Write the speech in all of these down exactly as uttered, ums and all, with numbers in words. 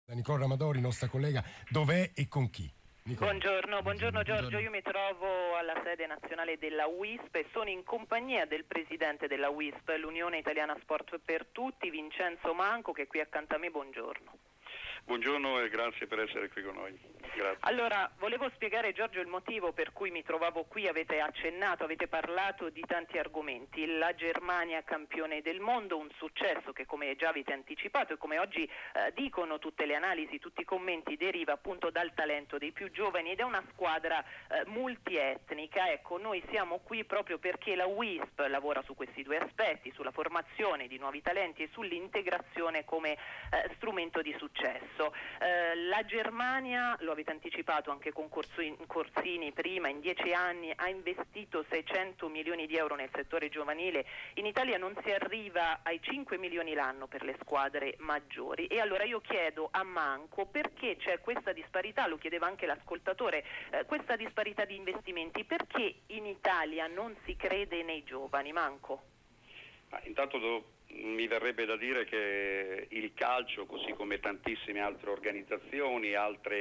Nicola Amadori, nostra collega, dov'è e con chi? Nicola. Buongiorno, buongiorno Giorgio, io mi trovo alla sede nazionale della U I S P e sono in compagnia del presidente della U I S P, l'Unione Italiana Sport per Tutti, Vincenzo Manco, che è qui accanto a me. Buongiorno. Buongiorno e grazie per essere qui con noi. Grazie. Allora, volevo spiegare, Giorgio, il motivo per cui mi trovavo qui. Avete accennato, avete parlato di tanti argomenti. La Germania campione del mondo, un successo che, come già avete anticipato e come oggi eh, dicono tutte le analisi, tutti i commenti, deriva appunto dal talento dei più giovani ed è una squadra eh, multietnica. Ecco, noi siamo qui proprio perché la U I S P lavora su questi due aspetti, sulla formazione di nuovi talenti e sull'integrazione come eh, strumento di successo. Eh, la Germania, lo avete anticipato anche con Corsini prima, in dieci anni ha investito seicento milioni di euro nel settore giovanile. In Italia non si arriva ai cinque milioni l'anno per le squadre maggiori, e allora io chiedo a Manco perché c'è questa disparità, lo chiedeva anche l'ascoltatore, eh, questa disparità di investimenti, perché in Italia non si crede nei giovani, Manco? Ah, intanto do... mi verrebbe da dire che il calcio, così come tantissime altre organizzazioni,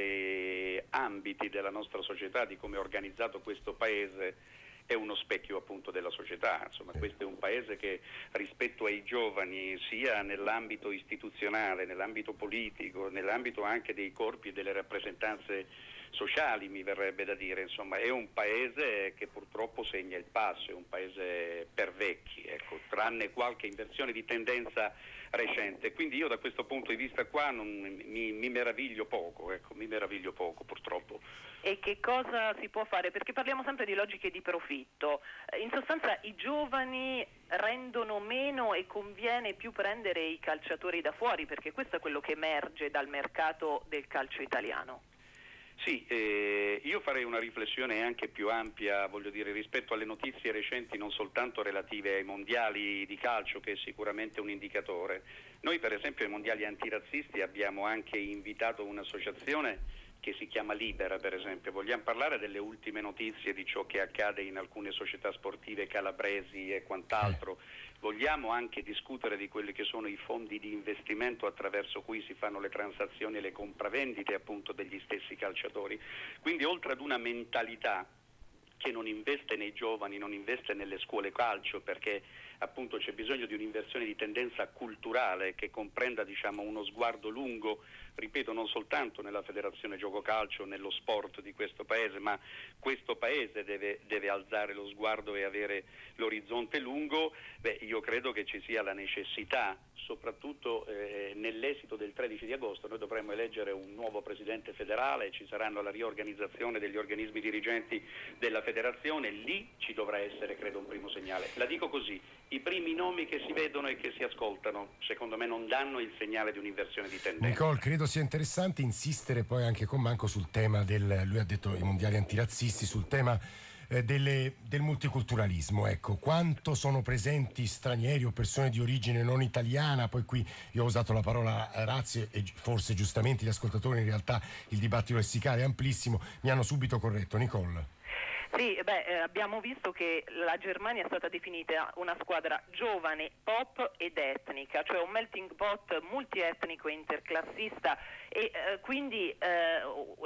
altri ambiti della nostra società, di come è organizzato questo paese, è uno specchio appunto della società. Insomma, questo è un paese che rispetto ai giovani, sia nell'ambito istituzionale, nell'ambito politico, nell'ambito anche dei corpi e delle rappresentanze sociali, mi verrebbe da dire, insomma, è un paese che purtroppo segna il passo, è un paese per vecchi, ecco, tranne qualche inversione di tendenza recente. Quindi io da questo punto di vista qua non, mi, mi meraviglio poco, ecco, mi meraviglio poco purtroppo. E che cosa si può fare? Perché parliamo sempre di logiche di profitto. In sostanza i giovani rendono meno e conviene più prendere i calciatori da fuori, perché questo è quello che emerge dal mercato del calcio italiano. Sì, eh, io farei una riflessione anche più ampia, voglio dire, rispetto alle notizie recenti, non soltanto relative ai mondiali di calcio, che è sicuramente un indicatore. Noi per esempio ai mondiali antirazzisti abbiamo anche invitato un'associazione che si chiama Libera, per esempio. Vogliamo parlare delle ultime notizie di ciò che accade in alcune società sportive calabresi e quant'altro. Vogliamo anche discutere di quelli che sono i fondi di investimento attraverso cui si fanno le transazioni e le compravendite appunto degli stessi calciatori. Quindi oltre ad una mentalità che non investe nei giovani, non investe nelle scuole calcio, perché appunto c'è bisogno di un'inversione di tendenza culturale che comprenda, diciamo, uno sguardo lungo, ripeto, non soltanto nella Federazione Gioco Calcio, nello sport di questo paese, ma questo paese deve, deve alzare lo sguardo e avere l'orizzonte lungo. Beh, io credo che ci sia la necessità, soprattutto eh, nell'esito del tredici di agosto, noi dovremmo eleggere un nuovo presidente federale, ci saranno la riorganizzazione degli organismi dirigenti della federazione, lì ci dovrà essere, credo, un primo segnale. La dico così, i primi nomi che si vedono e che si ascoltano, secondo me non danno il segnale di un'inversione di tendenza. Nicole, credo sia interessante insistere poi anche con Manco sul tema del, lui ha detto i mondiali antirazzisti, sul tema eh, delle, del multiculturalismo. Ecco, quanto sono presenti stranieri o persone di origine non italiana, poi qui io ho usato la parola razze e forse giustamente gli ascoltatori, in realtà il dibattito lessicale è amplissimo, mi hanno subito corretto. Nicole. Sì, beh, eh, abbiamo visto che la Germania è stata definita una squadra giovane, pop ed etnica, cioè un melting pot multietnico e interclassista, e eh, quindi eh,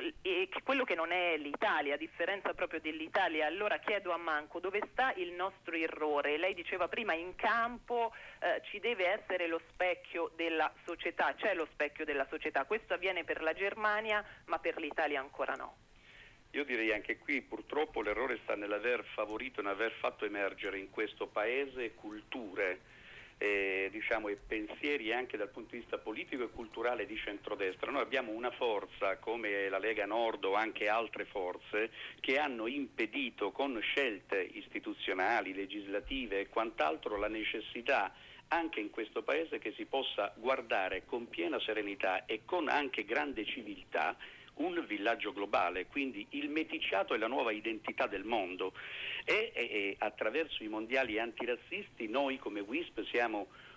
e quello che non è l'Italia, a differenza proprio dell'Italia. Allora chiedo a Manco dove sta il nostro errore. Lei diceva prima in campo eh, ci deve essere lo specchio della società, c'è lo specchio della società, questo avviene per la Germania ma per l'Italia ancora no. Io direi anche qui purtroppo l'errore sta nell'aver favorito e nell'aver fatto emergere in questo paese culture eh, diciamo, e pensieri anche dal punto di vista politico e culturale di centrodestra. Noi abbiamo una forza come la Lega Nord o anche altre forze che hanno impedito con scelte istituzionali, legislative e quant'altro la necessità anche in questo paese che si possa guardare con piena serenità e con anche grande civiltà un villaggio globale, quindi il meticciato è la nuova identità del mondo e, e, e attraverso i mondiali antirazzisti noi come U I S P siamo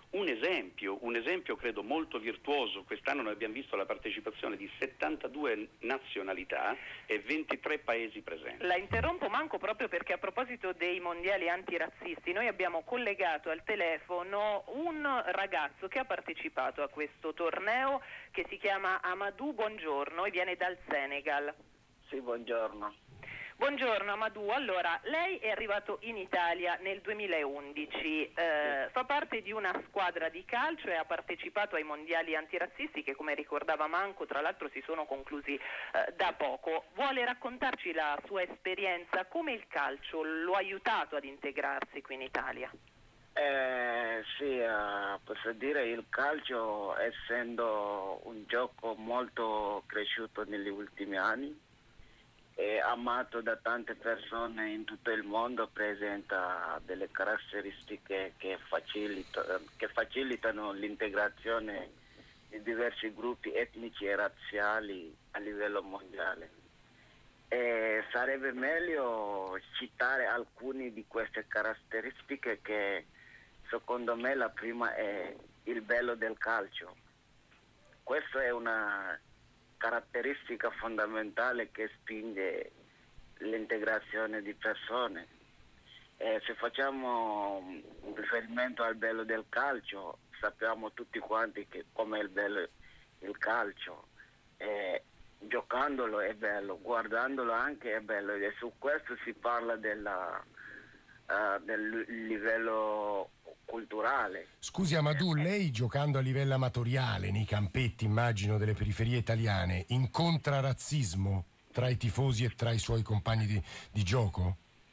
un esempio, un esempio credo molto virtuoso. Quest'anno noi abbiamo visto la partecipazione di settantadue nazionalità e ventitré paesi presenti. La interrompo manco proprio perché a proposito dei mondiali antirazzisti noi abbiamo collegato al telefono un ragazzo che ha partecipato a questo torneo, che si chiama Amadou, buongiorno, e viene dal Senegal. Sì, buongiorno. Buongiorno Amadou, allora lei è arrivato in Italia nel duemilaundici, eh, fa parte di una squadra di calcio e ha partecipato ai mondiali antirazzisti che, come ricordava Manco, tra l'altro si sono conclusi eh, da poco. Vuole raccontarci la sua esperienza, come il calcio lo ha aiutato ad integrarsi qui in Italia? Eh, sì, eh, posso dire il calcio, essendo un gioco molto cresciuto negli ultimi anni, è amato da tante persone in tutto il mondo, presenta delle caratteristiche che, facilita, che facilitano l'integrazione di diversi gruppi etnici e razziali a livello mondiale. E sarebbe meglio citare alcune di queste caratteristiche che secondo me la prima è il bello del calcio. Questa è una caratteristica fondamentale che spinge l'integrazione di persone. Eh, se facciamo un riferimento al bello del calcio, sappiamo tutti quanti che come è il bello il calcio. Eh, giocandolo è bello, guardandolo anche è bello, e su questo si parla della, uh, del livello culturale. Scusi Amadou, lei giocando a livello amatoriale nei campetti, immagino, delle periferie italiane, incontra razzismo tra i tifosi e tra i suoi compagni di, di gioco?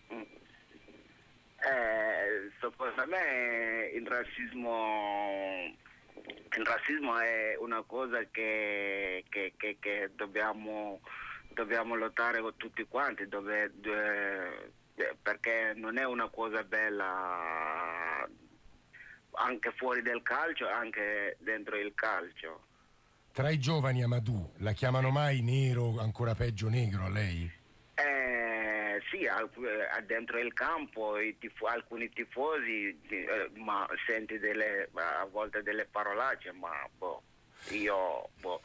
Eh, secondo me il razzismo il razzismo è una cosa che, che, che, che dobbiamo, dobbiamo lottare con tutti quanti, dove, dove, perché non è una cosa bella anche fuori del calcio, anche dentro il calcio. Tra i giovani Amadou, la chiamano mai nero, ancora peggio negro a lei? Eh, sì, al, dentro il campo i tifo, alcuni tifosi, eh, ma senti delle, a volte delle parolacce, ma boh, io boh,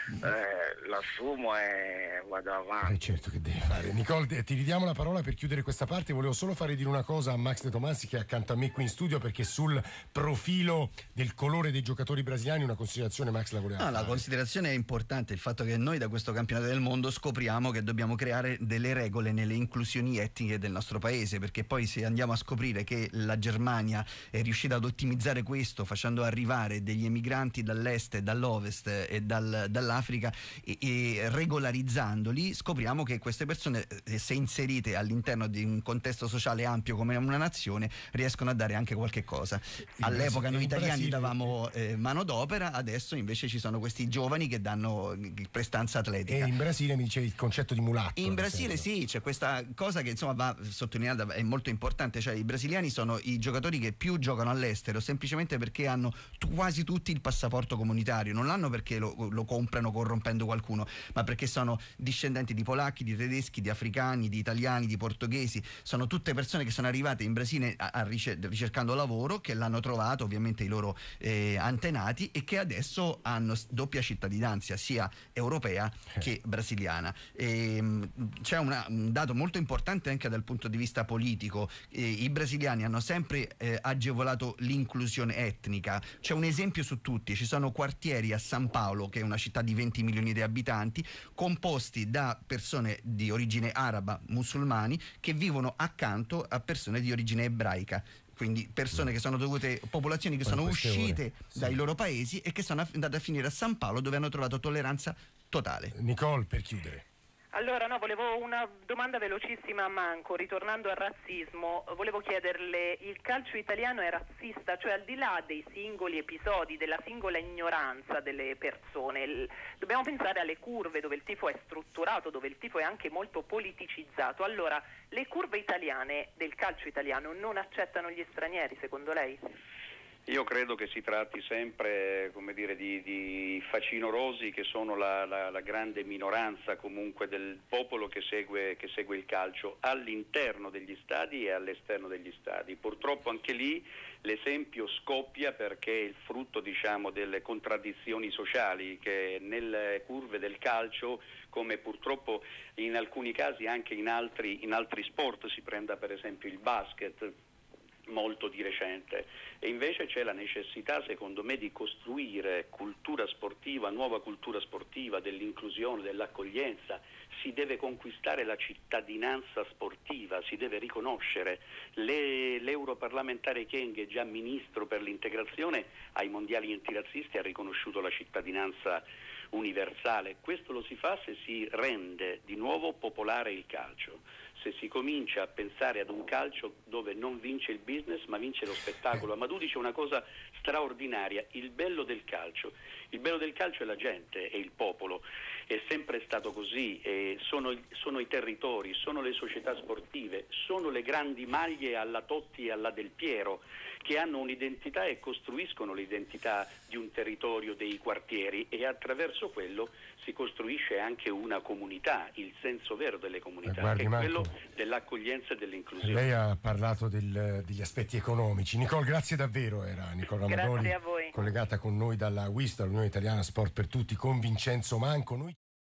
eh, l'assumo e vado avanti. Eh, certo che deve fare. Nicole, ti ridiamo la parola per chiudere questa parte. Volevo solo fare dire una cosa a Max De Tomassi, che è accanto a me qui in studio, perché sul profilo del colore dei giocatori brasiliani una considerazione Max la voleva no, fare. La considerazione è importante, il fatto che noi da questo campionato del mondo scopriamo che dobbiamo creare delle regole nelle inclusioni etniche del nostro paese, perché poi se andiamo a scoprire che la Germania è riuscita ad ottimizzare questo facendo arrivare degli emigranti dall'est e dall'ovest e dal, dall'Africa e, e regolarizzandoli, scopriamo che queste persone, se inserite all'interno di un contesto sociale ampio come una nazione, riescono a dare anche qualche cosa. All'epoca noi italiani Brasile, davamo eh, manodopera, adesso invece ci sono questi giovani che danno prestanza atletica. E in Brasile mi dicevi il concetto di mulatto. In Brasile sì, c'è questa cosa che insomma va sottolineata, è molto importante, cioè i brasiliani sono i giocatori che più giocano all'estero semplicemente perché hanno t- quasi tutti il passaporto comunitario, non l'hanno perché lo, lo comprano corrompendo qualcuno, ma perché sono discendenti di polacchi, di tedeschi, di africani, di italiani, di portoghesi. Sono tutte persone che sono arrivate in Brasile a, a ricer- ricercando lavoro, che l'hanno trovato ovviamente i loro eh, antenati, e che adesso hanno doppia cittadinanza, sia europea che brasiliana. E, mh, c'è una, un dato molto importante anche dal punto di vista politico. Eh, i brasiliani hanno sempre eh, agevolato l'inclusione etnica. C'è un esempio su tutti: ci sono quartieri a San Paolo, che è una città di venti milioni di abitanti, composti da persone di origine araba, musulmani, che vivono accanto a persone di origine ebraica. Quindi persone che sono dovute, popolazioni che Poi sono uscite ore, sì. dai loro paesi e che sono andate a finire a San Paolo, dove hanno trovato tolleranza totale. Nicole, per chiudere. Allora, no, volevo una domanda velocissima a Manco, ritornando al razzismo, volevo chiederle: il calcio italiano è razzista? Cioè, al di là dei singoli episodi, della singola ignoranza delle persone, il, dobbiamo pensare alle curve dove il tifo è strutturato, dove il tifo è anche molto politicizzato. Allora, le curve italiane del calcio italiano non accettano gli stranieri, secondo lei? Io credo che si tratti sempre, come dire, di, di facinorosi che sono la, la, la grande minoranza comunque del popolo che segue, che segue il calcio all'interno degli stadi e all'esterno degli stadi. Purtroppo anche lì l'esempio scoppia perché è il frutto, diciamo, delle contraddizioni sociali che nelle curve del calcio, come purtroppo in alcuni casi anche in altri, in altri sport, si prenda per esempio il basket, molto di recente, e invece c'è la necessità secondo me di costruire cultura sportiva, nuova cultura sportiva, dell'inclusione, dell'accoglienza. Si deve conquistare la cittadinanza sportiva, si deve riconoscere. Le, l'europarlamentare Kyenge, già ministro per l'integrazione ai mondiali antirazzisti, ha riconosciuto la cittadinanza universale. Questo lo si fa se si rende di nuovo popolare il calcio, se si comincia a pensare ad un calcio dove non vince il business ma vince lo spettacolo. Amadou dice una cosa straordinaria: il bello del calcio, il bello del calcio è la gente, è il popolo, è sempre stato così, e sono, sono i territori, sono le società sportive, sono le grandi maglie alla Totti e alla Del Piero che hanno un'identità e costruiscono l'identità di un territorio, dei quartieri, e attraverso quello si costruisce anche una comunità, il senso vero delle comunità, Guardi, che è Marco, quello dell'accoglienza e dell'inclusione. Lei ha parlato del, degli aspetti economici. Nicole, grazie davvero. Era Nicola Amadori, Grazie a voi. collegata con noi dalla W I S T, l'Unione Italiana Sport per Tutti, con Vincenzo Manco. Noi